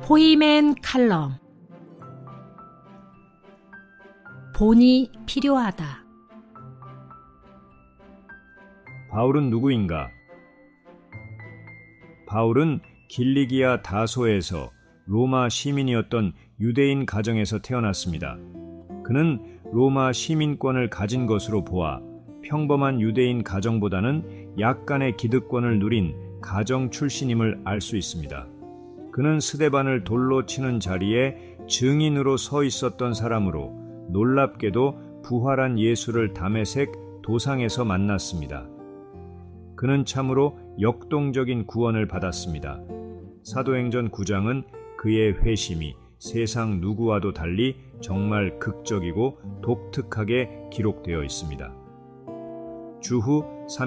포이맨 칼럼. 본이 필요하다. 바울은 누구인가? 바울은 길리기아 다소에서 로마 시민이었던 유대인 가정에서 태어났습니다. 그는 로마 시민권을 가진 것으로 보아 평범한 유대인 가정보다는 약간의 기득권을 누린 가정 출신임을 알 수 있습니다. 그는 스데반을 돌로 치는 자리에 증인으로 서 있었던 사람으로 놀랍게도 부활한 예수를 다메섹 도상에서 만났습니다. 그는 참으로 역동적인 구원을 받았습니다. 사도행전 9장은 그의 회심이 세상 누구와도 달리 정말 극적이고 독특하게 기록되어 있습니다. 주후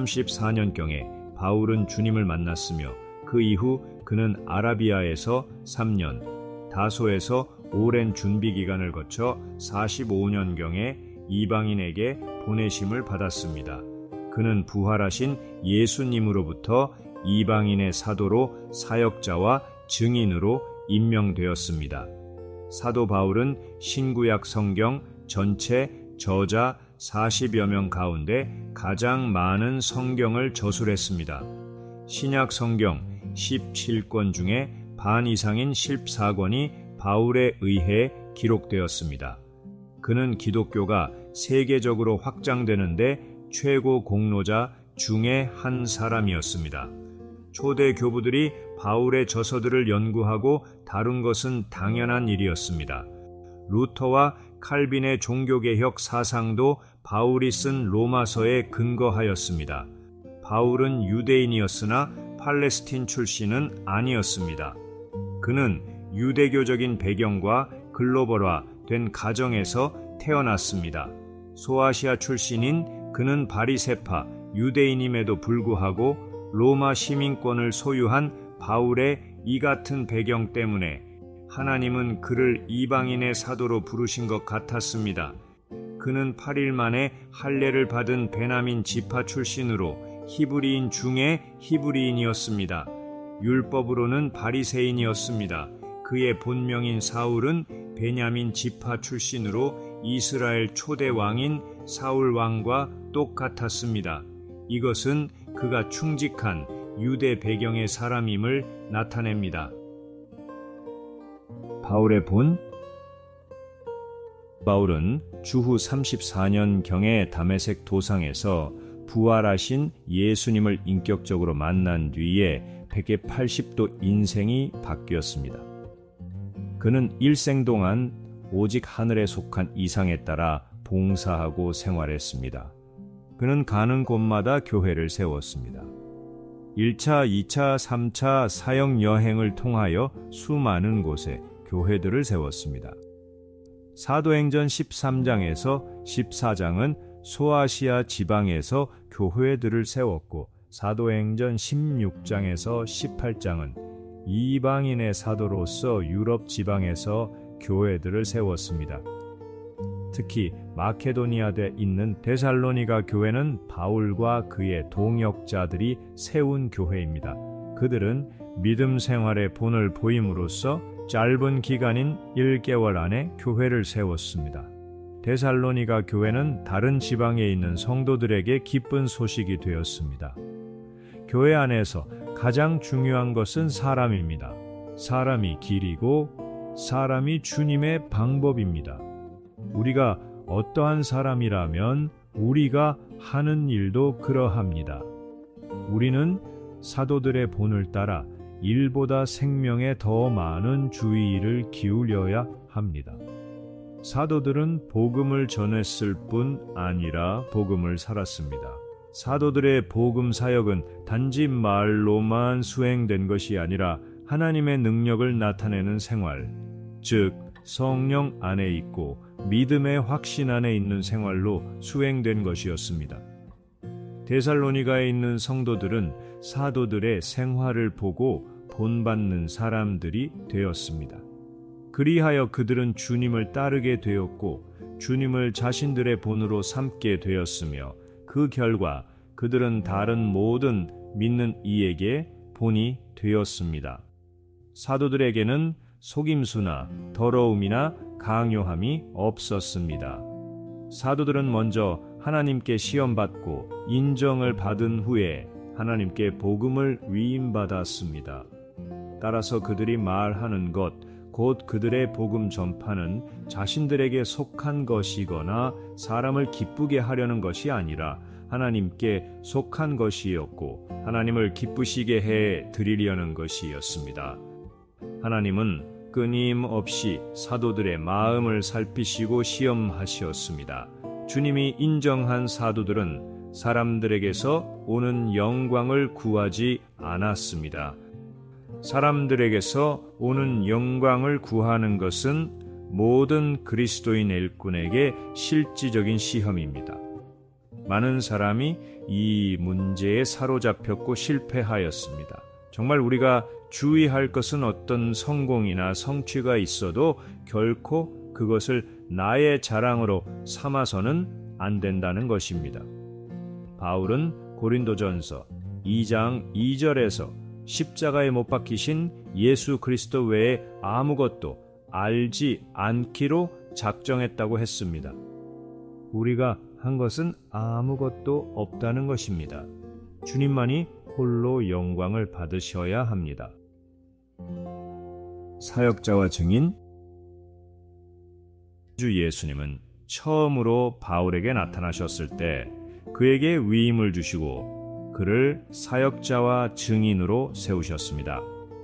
34년경에 바울은 주님을 만났으며 그 이후 그는 아라비아에서 3년, 다소에서 오랜 준비 기간을 거쳐 45년경에 이방인에게 보내심을 받았습니다. 그는 부활하신 예수님으로부터 이방인의 사도로 사역자와 증인으로 임명되었습니다. 사도 바울은 신구약 성경 전체 저자 40여 명 가운데 가장 많은 성경을 저술했습니다. 신약 성경 17권 중에 반 이상인 14권이 바울에 의해 기록되었습니다. 그는 기독교가 세계적으로 확장되는데 최고 공로자 중에 한 사람이었습니다. 초대 교부들이 바울의 저서들을 연구하고 다룬 것은 당연한 일이었습니다. 루터와 칼빈의 종교개혁 사상도 바울이 쓴 로마서에 근거하였습니다. 바울은 유대인이었으나 팔레스틴 출신은 아니었습니다. 그는 유대교적인 배경과 글로벌화된 가정에서 태어났습니다. 소아시아 출신인 그는 바리새파 유대인임에도 불구하고 로마 시민권을 소유한 바울의 이 같은 배경 때문에 하나님은 그를 이방인의 사도로 부르신 것 같았습니다. 그는 8일 만에 할례를 받은 베냐민 지파 출신으로 히브리인 중에 히브리인이었습니다. 율법으로는 바리새인이었습니다. 그의 본명인 사울은 베냐민 지파 출신으로 이스라엘 초대 왕인 사울 왕과 똑같았습니다. 이것은 그가 충직한 유대 배경의 사람임을 나타냅니다. 바울의 본? 바울은 주후 34년경에 다메섹 도상에서 부활하신 예수님을 인격적으로 만난 뒤에 180도 인생이 바뀌었습니다. 그는 일생 동안 오직 하늘에 속한 이상에 따라 봉사하고 생활했습니다. 그는 가는 곳마다 교회를 세웠습니다. 1차, 2차, 3차 사역 여행을 통하여 수많은 곳에 교회들을 세웠습니다. 사도행전 13장에서 14장은 소아시아 지방에서 교회들을 세웠고 사도행전 16장에서 18장은 이방인의 사도로서 유럽 지방에서 교회들을 세웠습니다. 특히 마케도니아에 있는 데살로니가 교회는 바울과 그의 동역자들이 세운 교회입니다. 그들은 믿음 생활의 본을 보임으로써 짧은 기간인 1개월 안에 교회를 세웠습니다. 데살로니가 교회는 다른 지방에 있는 성도들에게 기쁜 소식이 되었습니다. 교회 안에서 가장 중요한 것은 사람입니다. 사람이 길이고 사람이 주님의 방법입니다. 우리가 어떠한 사람이라면 우리가 하는 일도 그러합니다. 우리는 사도들의 본을 따라 일보다 생명에 더 많은 주의를 기울여야 합니다. 사도들은 복음을 전했을 뿐 아니라 복음을 살았습니다. 사도들의 복음 사역은 단지 말로만 수행된 것이 아니라 하나님의 능력을 나타내는 생활, 즉 성령 안에 있고 믿음의 확신 안에 있는 생활로 수행된 것이었습니다. 데살로니가에 있는 성도들은 사도들의 생활을 보고 본받는 사람들이 되었습니다. 그리하여 그들은 주님을 따르게 되었고 주님을 자신들의 본으로 삼게 되었으며 그 결과 그들은 다른 모든 믿는 이에게 본이 되었습니다. 사도들에게는 속임수나 더러움이나 강요함이 없었습니다. 사도들은 먼저 하나님께 시험받고 인정을 받은 후에 하나님께 복음을 위임받았습니다. 따라서 그들이 말하는 것, 곧 그들의 복음 전파는 자신들에게 속한 것이거나 사람을 기쁘게 하려는 것이 아니라 하나님께 속한 것이었고 하나님을 기쁘시게 해 드리려는 것이었습니다. 하나님은 끊임없이 사도들의 마음을 살피시고 시험하셨습니다. 주님이 인정한 사도들은 사람들에게서 오는 영광을 구하지 않았습니다. 사람들에게서 오는 영광을 구하는 것은 모든 그리스도인 일꾼에게 실질적인 시험입니다. 많은 사람이 이 문제에 사로잡혔고 실패하였습니다. 정말 우리가 주의할 것은 어떤 성공이나 성취가 있어도 결코 그것을 나의 자랑으로 삼아서는 안 된다는 것입니다. 바울은 고린도전서 2장 2절에서 십자가에 못 박히신 예수 그리스도 외에 아무것도 알지 않기로 작정했다고 했습니다. 우리가 한 것은 아무것도 없다는 것입니다. 주님만이 홀로 영광을 받으셔야 합니다. 사역자와 증인. 주 예수님은 처음으로 바울에게 나타나셨을 때 그에게 위임을 주시고 그를 사역자와 증인으로 세우셨습니다.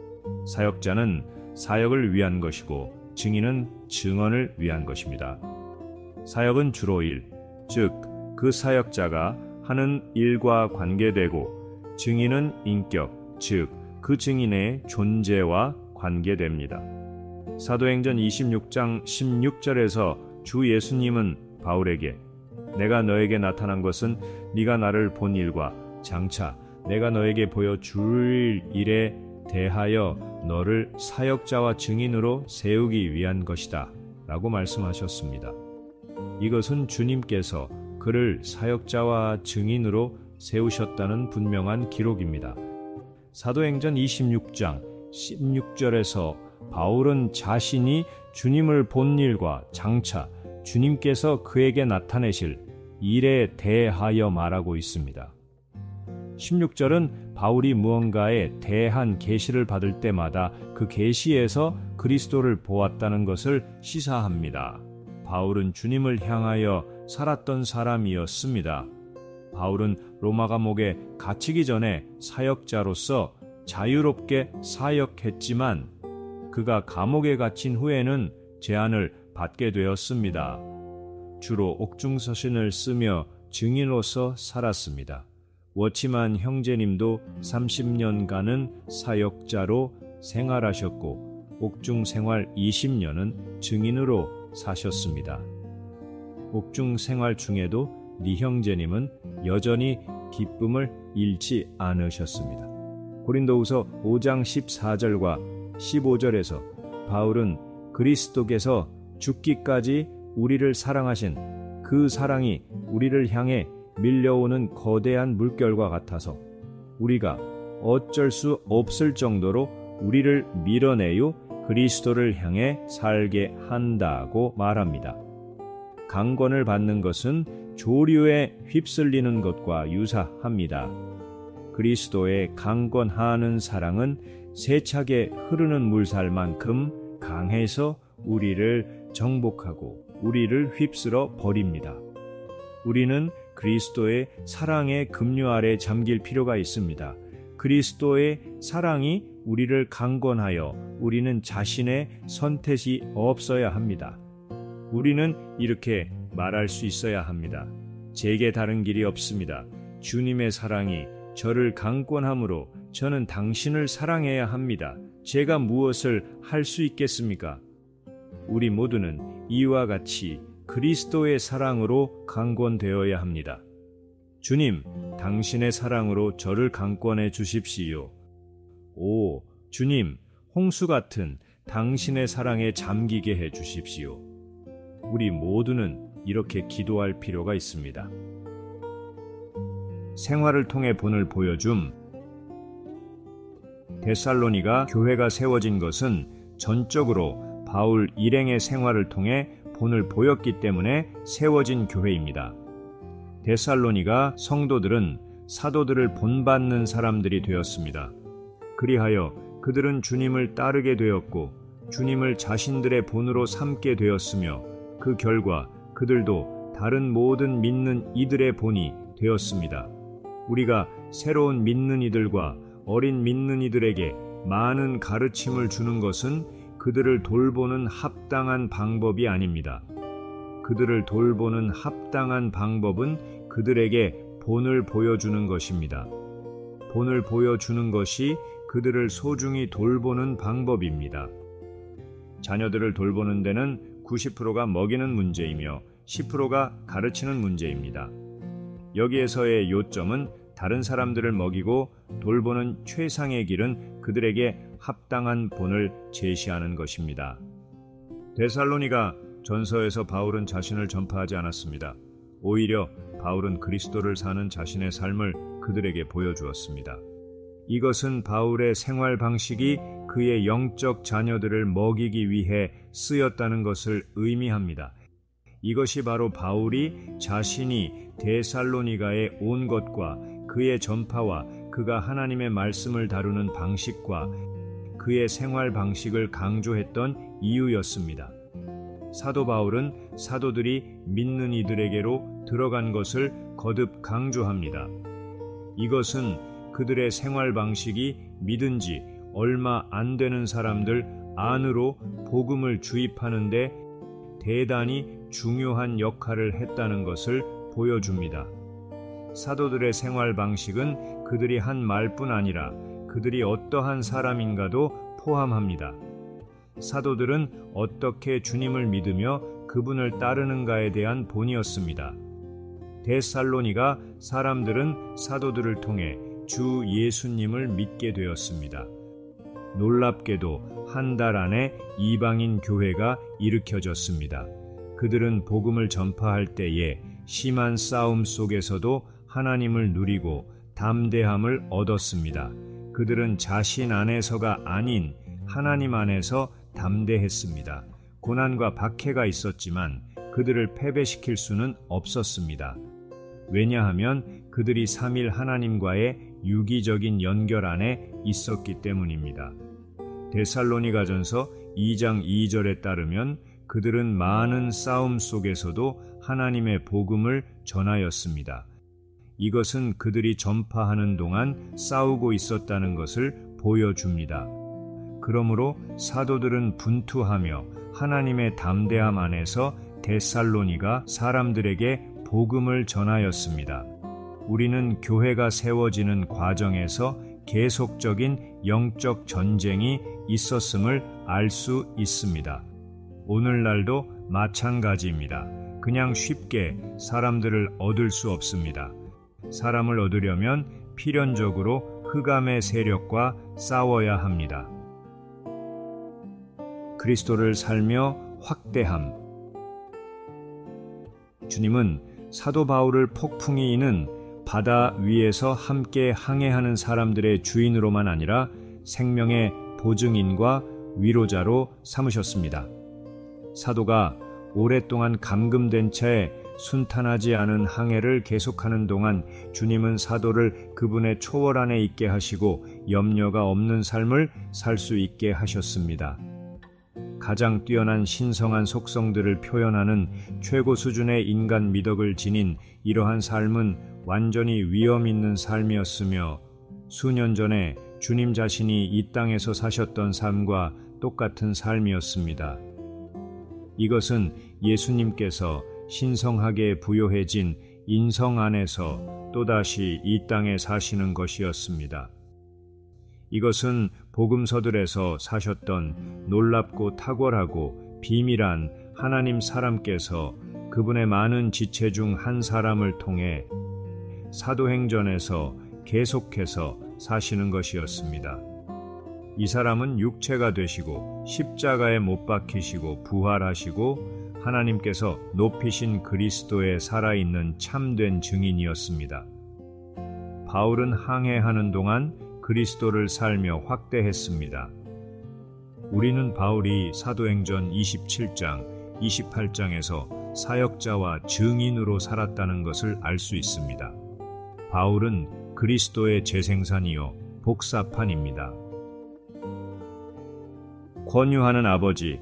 사역자는 사역을 위한 것이고 증인은 증언을 위한 것입니다. 사역은 주로 일, 즉 그 사역자가 하는 일과 관계되고 증인은 인격, 즉 그 증인의 존재와 관계됩니다. 사도행전 26장 16절에서 주 예수님은 바울에게 내가 너에게 나타난 것은 네가 나를 본 일과 장차 내가 너에게 보여줄 일에 대하여 너를 사역자와 증인으로 세우기 위한 것이다 라고 말씀하셨습니다. 이것은 주님께서 그를 사역자와 증인으로 세우셨다는 분명한 기록입니다. 사도행전 26장 16절에서 바울은 자신이 주님을 본 일과 장차 주님께서 그에게 나타내실 일에 대하여 말하고 있습니다. 16절은 바울이 무언가에 대한 계시를 받을 때마다 그 계시에서 그리스도를 보았다는 것을 시사합니다. 바울은 주님을 향하여 살았던 사람이었습니다. 바울은 로마 감옥에 갇히기 전에 사역자로서 자유롭게 사역했지만 그가 감옥에 갇힌 후에는 제한을 받게 되었습니다. 주로 옥중서신을 쓰며 증인으로서 살았습니다. 워치만 형제님도 30년간은 사역자로 생활하셨고 옥중 생활 20년은 증인으로 사셨습니다. 옥중 생활 중에도 네 형제님은 여전히 기쁨을 잃지 않으셨습니다. 고린도후서 5장 14절과 15절에서 바울은 그리스도께서 죽기까지 우리를 사랑하신 그 사랑이 우리를 향해 밀려오는 거대한 물결과 같아서 우리가 어쩔 수 없을 정도로 우리를 밀어내요 그리스도를 향해 살게 한다고 말합니다. 강권을 받는 것은 조류에 휩쓸리는 것과 유사합니다. 그리스도의 강권하는 사랑은 세차게 흐르는 물살만큼 강해서 우리를 정복하고 우리를 휩쓸어 버립니다. 우리는 그리스도의 사랑의 급류 아래 잠길 필요가 있습니다. 그리스도의 사랑이 우리를 강권하여 우리는 자신의 선택이 없어야 합니다. 우리는 이렇게 말할 수 있어야 합니다. 제게 다른 길이 없습니다. 주님의 사랑이 저를 강권함으로 저는 당신을 사랑해야 합니다. 제가 무엇을 할 수 있겠습니까? 우리 모두는 이와 같이 그리스도의 사랑으로 강권되어야 합니다. 주님, 당신의 사랑으로 저를 강권해 주십시오. 오, 주님, 홍수 같은 당신의 사랑에 잠기게 해 주십시오. 우리 모두는 이렇게 기도할 필요가 있습니다. 생활을 통해 본을 보여줌. 데살로니가 교회가 세워진 것은 전적으로 바울 일행의 생활을 통해 본을 보였기 때문에 세워진 교회입니다. 데살로니가 성도들은 사도들을 본받는 사람들이 되었습니다. 그리하여 그들은 주님을 따르게 되었고 주님을 자신들의 본으로 삼게 되었으며 그 결과 그들도 다른 모든 믿는 이들의 본이 되었습니다. 우리가 새로운 믿는 이들과 어린 믿는 이들에게 많은 가르침을 주는 것은 그들을 돌보는 합당한 방법이 아닙니다. 그들을 돌보는 합당한 방법은 그들에게 본을 보여주는 것입니다. 본을 보여주는 것이 그들을 소중히 돌보는 방법입니다. 자녀들을 돌보는 데는 90%가 먹이는 문제이며 10%가 가르치는 문제입니다. 여기에서의 요점은 다른 사람들을 먹이고 돌보는 최상의 길은 그들에게 합당한 본을 제시하는 것입니다. 데살로니가 전서에서 바울은 자신을 전파하지 않았습니다. 오히려 바울은 그리스도를 사는 자신의 삶을 그들에게 보여주었습니다. 이것은 바울의 생활 방식이 그의 영적 자녀들을 먹이기 위해 쓰였다는 것을 의미합니다. 이것이 바로 바울이 자신이 데살로니가에 온 것과 그의 전파와 그가 하나님의 말씀을 다루는 방식과 그의 생활 방식을 강조했던 이유였습니다. 사도 바울은 사도들이 믿는 이들에게로 들어간 것을 거듭 강조합니다. 이것은 그들의 생활 방식이 믿은 지 얼마 안 되는 사람들 안으로 복음을 주입하는 데 대단히 중요한 역할을 했다는 것을 보여줍니다. 사도들의 생활 방식은 그들이 한 말뿐 아니라 그들이 어떠한 사람인가도 포함합니다. 사도들은 어떻게 주님을 믿으며 그분을 따르는가에 대한 본이었습니다. 데살로니가 사람들은 사도들을 통해 주 예수님을 믿게 되었습니다. 놀랍게도 한 달 안에 이방인 교회가 일으켜졌습니다. 그들은 복음을 전파할 때에 심한 싸움 속에서도 하나님을 누리고 담대함을 얻었습니다. 그들은 자신 안에서가 아닌 하나님 안에서 담대했습니다. 고난과 박해가 있었지만 그들을 패배시킬 수는 없었습니다. 왜냐하면 그들이 삼일 하나님과의 유기적인 연결 안에 있었기 때문입니다. 데살로니가전서 2장 2절에 따르면 그들은 많은 싸움 속에서도 하나님의 복음을 전하였습니다. 이것은 그들이 전파하는 동안 싸우고 있었다는 것을 보여줍니다. 그러므로 사도들은 분투하며 하나님의 담대함 안에서 데살로니가 사람들에게 복음을 전하였습니다. 우리는 교회가 세워지는 과정에서 계속적인 영적 전쟁이 있었음을 알 수 있습니다. 오늘날도 마찬가지입니다. 그냥 쉽게 사람들을 얻을 수 없습니다. 사람을 얻으려면 필연적으로 흑암의 세력과 싸워야 합니다. 그리스도를 살며 확대함. 주님은 사도 바울을 폭풍이 이는 바다 위에서 함께 항해하는 사람들의 주인으로만 아니라 생명의 보증인과 위로자로 삼으셨습니다. 사도가 오랫동안 감금된 채 순탄하지 않은 항해를 계속하는 동안 주님은 사도를 그분의 초월 안에 있게 하시고 염려가 없는 삶을 살 수 있게 하셨습니다. 가장 뛰어난 신성한 속성들을 표현하는 최고 수준의 인간 미덕을 지닌 이러한 삶은 완전히 위험 있는 삶이었으며 수년 전에 주님 자신이 이 땅에서 사셨던 삶과 똑같은 삶이었습니다. 이것은 예수님께서 신성하게 부요해진 인성 안에서 또다시 이 땅에 사시는 것이었습니다. 이것은 복음서들에서 사셨던 놀랍고 탁월하고 비밀한 하나님 사람께서 그분의 많은 지체 중 한 사람을 통해 사도행전에서 계속해서 사시는 것이었습니다. 이 사람은 육체가 되시고 십자가에 못 박히시고 부활하시고 하나님께서 높이신 그리스도의 살아있는 참된 증인이었습니다. 바울은 항해하는 동안 그리스도를 살며 확대했습니다. 우리는 바울이 사도행전 27장, 28장에서 사역자와 증인으로 살았다는 것을 알 수 있습니다. 바울은 그리스도의 재생산이요 복사판입니다. 권유하는 아버지.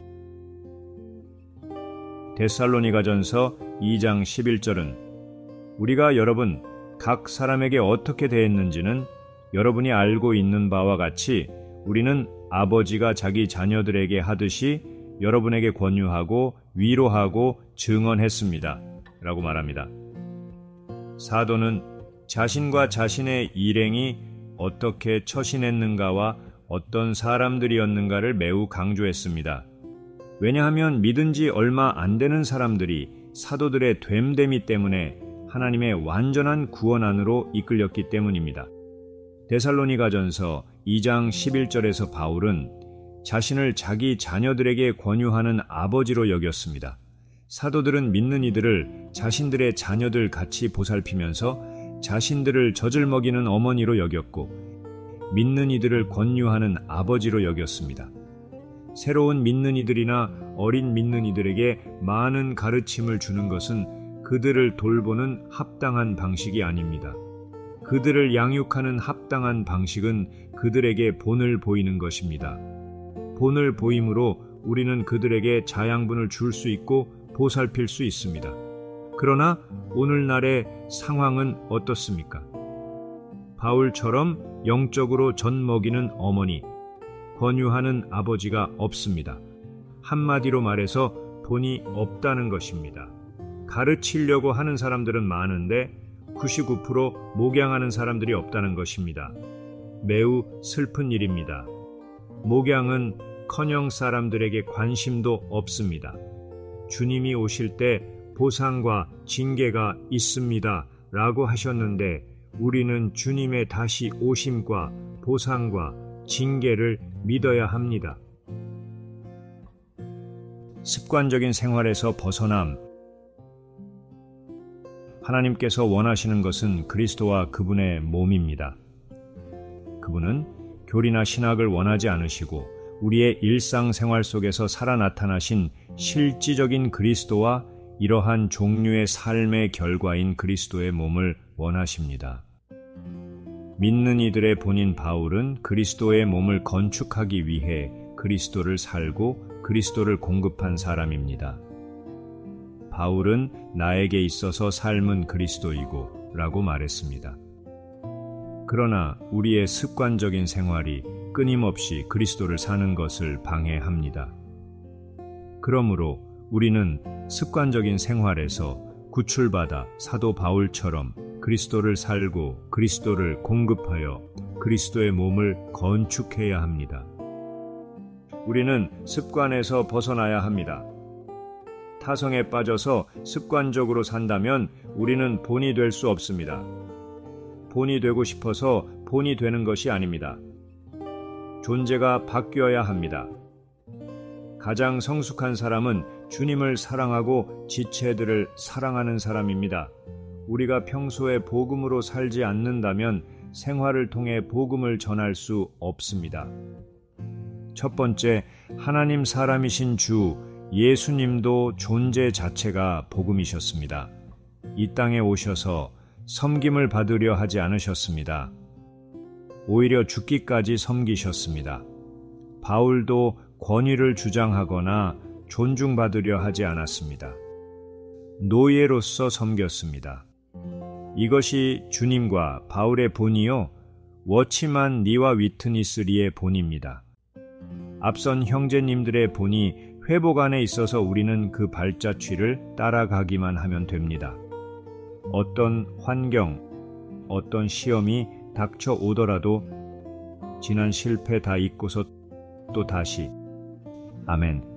데살로니가전서 2장 11절은 우리가 여러분 각 사람에게 어떻게 대했는지는 여러분이 알고 있는 바와 같이 우리는 아버지가 자기 자녀들에게 하듯이 여러분에게 권유하고 위로하고 증언했습니다. 라고 말합니다. 사도는 자신과 자신의 일행이 어떻게 처신했는가와 어떤 사람들이었는가를 매우 강조했습니다. 왜냐하면 믿은 지 얼마 안 되는 사람들이 사도들의 됨됨이 때문에 하나님의 완전한 구원 안으로 이끌렸기 때문입니다. 데살로니가전서 2장 11절에서 바울은 자신을 자기 자녀들에게 권유하는 아버지로 여겼습니다. 사도들은 믿는 이들을 자신들의 자녀들 같이 보살피면서 자신들을 젖을 먹이는 어머니로 여겼고 믿는 이들을 권유하는 아버지로 여겼습니다. 새로운 믿는 이들이나 어린 믿는 이들에게 많은 가르침을 주는 것은 그들을 돌보는 합당한 방식이 아닙니다. 그들을 양육하는 합당한 방식은 그들에게 본을 보이는 것입니다. 본을 보임으로 우리는 그들에게 자양분을 줄 수 있고 보살필 수 있습니다. 그러나 오늘날의 상황은 어떻습니까? 바울처럼 영적으로 젖 먹이는 어머니, 권유하는 아버지가 없습니다. 한마디로 말해서 본이 없다는 것입니다. 가르치려고 하는 사람들은 많은데 99% 목양하는 사람들이 없다는 것입니다. 매우 슬픈 일입니다. 목양은 커녕 사람들에게 관심도 없습니다. 주님이 오실 때 보상과 징계가 있습니다 라고 하셨는데 우리는 주님의 다시 오심과 보상과 징계를 믿어야 합니다. 습관적인 생활에서 벗어남. 하나님께서 원하시는 것은 그리스도와 그분의 몸입니다. 그분은 교리나 신학을 원하지 않으시고 우리의 일상생활 속에서 살아 나타나신 실질적인 그리스도와 이러한 종류의 삶의 결과인 그리스도의 몸을 원하십니다. 믿는 이들의 본인 바울은 그리스도의 몸을 건축하기 위해 그리스도를 살고 그리스도를 공급한 사람입니다. 바울은 나에게 있어서 삶은 그리스도이고 라고 말했습니다. 그러나 우리의 습관적인 생활이 끊임없이 그리스도를 사는 것을 방해합니다. 그러므로 우리는 습관적인 생활에서 구출받아 사도 바울처럼 그리스도를 살고 그리스도를 공급하여 그리스도의 몸을 건축해야 합니다. 우리는 습관에서 벗어나야 합니다. 타성에 빠져서 습관적으로 산다면 우리는 본이 될 수 없습니다. 본이 되고 싶어서 본이 되는 것이 아닙니다. 존재가 바뀌어야 합니다. 가장 성숙한 사람은 주님을 사랑하고 지체들을 사랑하는 사람입니다. 우리가 평소에 복음으로 살지 않는다면 생활을 통해 복음을 전할 수 없습니다. 첫 번째, 하나님 사람이신 주 예수님도 존재 자체가 복음이셨습니다. 이 땅에 오셔서 섬김을 받으려 하지 않으셨습니다. 오히려 죽기까지 섬기셨습니다. 바울도 권위를 주장하거나 존중받으려 하지 않았습니다. 노예로서 섬겼습니다. 이것이 주님과 바울의 본이요 워치만 니와 위트니스리의 본입니다. 앞선 형제님들의 본이 회복 안에 있어서 우리는 그 발자취를 따라가기만 하면 됩니다. 어떤 환경, 어떤 시험이 닥쳐오더라도 지난 실패 다 잊고서 또 다시 아멘.